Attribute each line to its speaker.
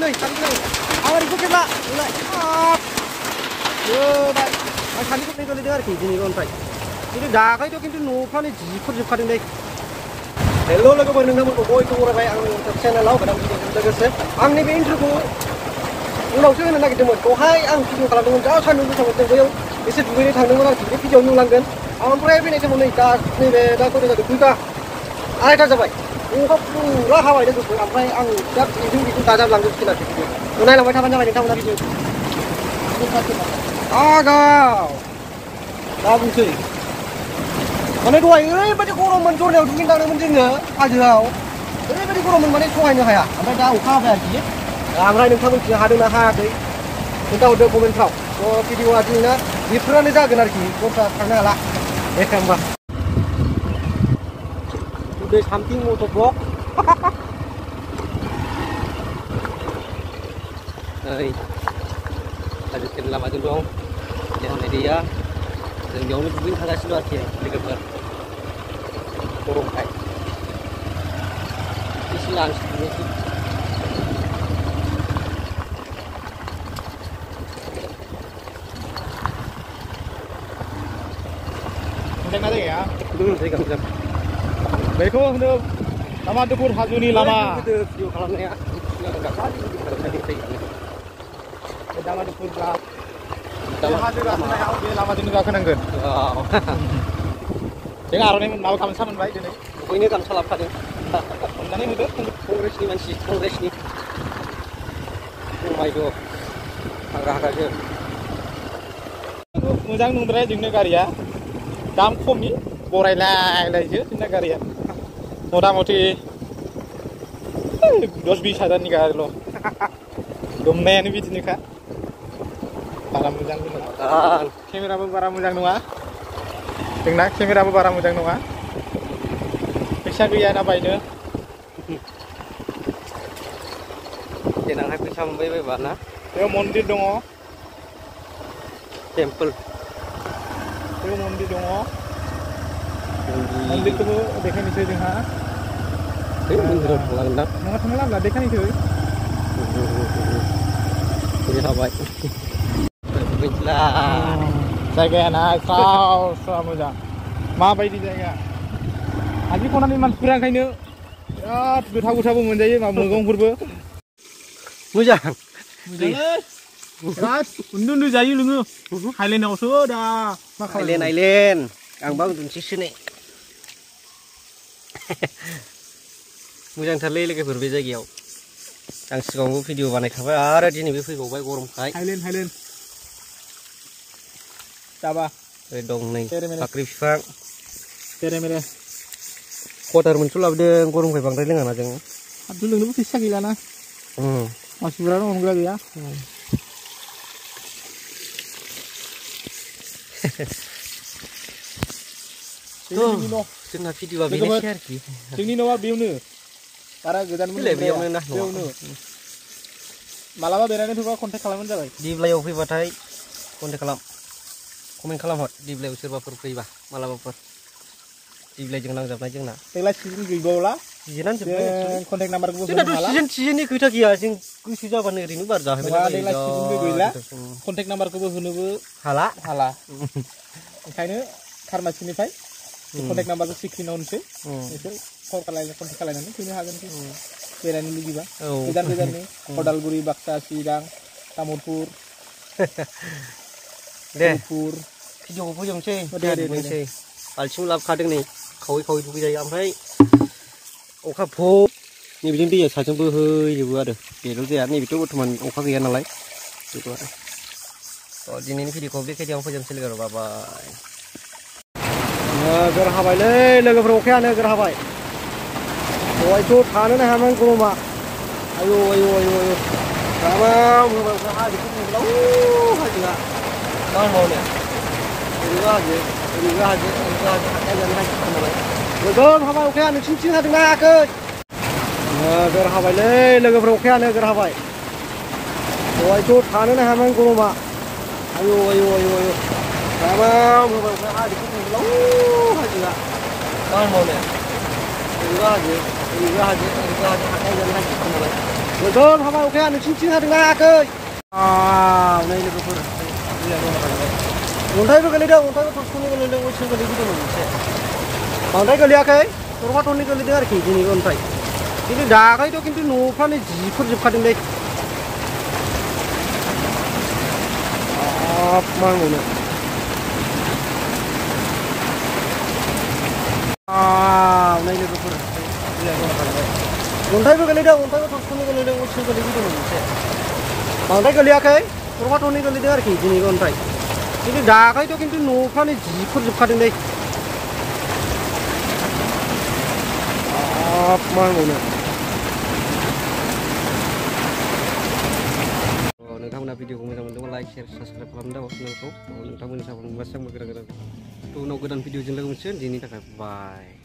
Speaker 1: नै आरो बेखौ खेबला नोंलाय दा आं सानै खेबनै गोलैदों आरोखि दिनैल' ओमफ्राय खिन्थु दाखायथ' खिन्थु न'फ्रानो जिफोरजोबखादों दै हेल' लोगोफोर नोंथांमोनखौ बयखौबो बरायबाय आं इउटुब चेनेलाव गोदान भिडिअजों लोगोसे आंनि बे इन्ट्र'खौ उनावसो होनो नागिरदोंमोन दहाय आं भिडिअ खालामदोंमोन जा सान्दुं गोसा मोनदों बैयाव एसे दुगैनो थांदोंमोन आरोखि बे भिडिअआव नुलांगोन ओमफ्राय फैनाय समाव नै दा नैबे दा खयथा जादों 2टा 2:30 जाबाय अखा फुरा हाबाय लोगोफोर ओमफ्राय आं दा बेखौ दाजाबलांजोबसिगोन आरोखि भिडिअ नायलांबाय थाबानो जाबाय नोंथांमोना भिडिअ आगाव दा बुंसै माने दहाय ओरैबायदि गरममोन जरनायाव दुगैनो थांदोंमोन जोङो हाजोआव ओरैबायदि गरममोन माने सहायनो हाया ओमफ्राय दा अखा हाबाय आरोखि ओमफ्राय नोंथांमोनथिं हादोंना हायाखै खोन्थाहरदो कमेन्टफ्राव भिडिअआ दिनैना बेफोरानो जागोन आरोखि दस्रा थांनो हाला एखे होमबा today something motor vlog đây ada tim lama tu dong yang dia yang jauh ni mungkin agak silau aja dekat korong kai isilan sedikit
Speaker 2: Udah ada ya?
Speaker 1: Belum saya enggak.
Speaker 2: Beko untuk lama dukur hajuni lama.
Speaker 1: Video खालामनाया enggak kali
Speaker 2: lama dukur lah. Hajo गाखोनायाव बे लामाजोंनो गाखोनांगोन. जों आर'नाइ माबा गामसा मोनबाय दिनै.
Speaker 1: बयनो गामसा लाबोखादों.
Speaker 2: अननानै होदो
Speaker 1: कंग्रेसनि मानसि कंग्रेसनि. माइद' हागा-हागासो.
Speaker 2: मोजां नंद्राया जोंना गारिया. दाम खमनि बरायलायलायसो जोंना गारिया. मथा-मथि 10-20 हाजारनि गारिल'. दुमनायानो बिदिनोखा. बारा मोजां नङा. केमेराबो बारा मोजां नङा. जोंना केमेराबो बारा मोजां नङा. फैसा गैया ना बायनो.
Speaker 1: देनांहाय फैसा मोनबाय बायबा ना?
Speaker 2: बेयाव मन्दिर दङ.
Speaker 1: टेम्पोल.
Speaker 2: बेयाव मन्दिर दङ. मन्दिरखौबो देखायनोसै जोंहा.
Speaker 1: बे मन्दिराव थांलांगोन ना?
Speaker 2: नङा थांला देखायनोसै.
Speaker 1: Ini habai.
Speaker 2: जायगाया ना स्राव मोजां माबायदि जायगा आजि खनानि मानसिफोरा ओंखायनो बिराद गोथाव मोनजायो मा मैगंफोरबो
Speaker 1: मोजां
Speaker 2: बिराद उन्दु जायो लोङो हाइलेन्डआवसो दा मा
Speaker 1: हाइलेन्ड आंबा उन्दुनोसैसो नै मोजांथारलै लोगोफोर बे जायगायाव आं सिगाङावबो भिडिअ बानायखाबाय आरो दिनै बे फैबावबाय गरमखाय
Speaker 2: हाइलेन्ड जाबा
Speaker 1: दं नै फाख्रि बिफां
Speaker 2: मेरे
Speaker 1: कवाटार मोनसे लाबोदों गरमखाय बांद्राय लोङाना जों
Speaker 2: आरो लोंनोबो फैसा गैलाना मानसिफोरानो हमग्रा गैया
Speaker 1: जोंना भिडिअआ बेनोसै आरोखि
Speaker 2: जोंनि न'आ बेयावनो बारा गोजानबो बेयावनो मालाबा बेरायनो फैबा कन्टेक्ट खालामबानो जाबाय
Speaker 1: दिब्लायाव फैबाथाय कन्टेक्ट खालाम कमेन्ट खालामहर दिब्लायाव सोरबाफोर फैबा मालाबाफोर दिब्लायजों नांजाबनाय जोंना
Speaker 2: देग्लाय सिजन गैबावला
Speaker 1: सिजोनानो जोबबाय
Speaker 2: कन्टेक्ट नाम्बारखौबो
Speaker 1: जोंनाथ' सिजननि खोथा गैया जों गोसो जाबानो ओरैनो बार जाहैबाय
Speaker 2: देग्लाय सिजनबो गैला कन्टेक्ट नाम्बारखौबो होनोबो हाला ओंखायनो फार्मासिनिफ्राय कन्टेक्ट नाम्बारखौ स्क्रिनाव होनोसै नोंसोर कन्टेक्ट खालामनानै फैनो हागोन बेरायनो लुगैबा गोजाननि उदालगुरि बाक्सा चिरां तामुलपुर दे भिडिअखौ फोजोबनोसै
Speaker 1: बाल्थिं लाबोखादों नै खावै दुगै जायो ओमफ्राय अखा फौ नैबेजों दैया साजों बोहैजोबो आरो बेल' जाया नैबेथ' बर्थमान अखा गैया नालाय बेखौ आरो दिनैनि भिडिअखौ बेखिनियाव फोजोबनोसै लोगो बाबाय नोगोर हाबायलै लोगोफोर अखाया नोगोर हाबाय दहायथ' थानोनो हायामोन गरमा आयौ गाबाव होबाय अखा हाजोखौ नुब्ला हाजोआ मा होनबावनो ओरैबो हाजो नोगोर हाबाय अखाया नोंसिनिथिं हादोंना हायाखै नोगोर हाबायलै लोगोफोर अखाया नोगोर हाबाय दहायथ' थानोनो हायामोन गरमा आयौ गाबाव होबाय अखा हाजोखौ नुब्ला हाजोआ मा होनबावनो ओरैबो हाजो Betul, haba अखाया नोंसिनिथिं हादोंना हायाखै? नै लोगोफोर अन्थाइबो गोलैदों, अन्थाइबो थरस'नि गोलैदों, बैसो गोलैबोदोंमोन मोनसे। बांद्राय गोलैयाखै, थरबा थरनै गोलैदों आरोखि दिनैबो अन्थाइ। खिन्थु दाखालिथ' खिन्थु न'फ्रानो जिफोरजोबखादोंलै। मा होनबावनो। नै लोगोफोर अन्थाइबो गोलैदों, अन्थाइबो थरस'नि गोलैदों, बैसो गोलैबोदोंमोन मोनसे। बांद्राय गोलैयाखै, थरबा थरनै गोलैदों आरोखि दिनैबो अन्थाइ। खिन्थु दाखालिथ' खिन्थु न'फ्रानो जिफोरजोबखादोंलै। मा होनबावनो। नोंथांमोना भिडिअखौ मोजां मोनदोंबा लाइक शेयार साबस्क्राइब खालामनो दाबाव चेनेलखौ नोंथांमोननि सापर्ट मोनबासो आंबो उनाव गोदान भिडिअजों लोगो मोनसिगोन। दिनैनि थाखाय बाय।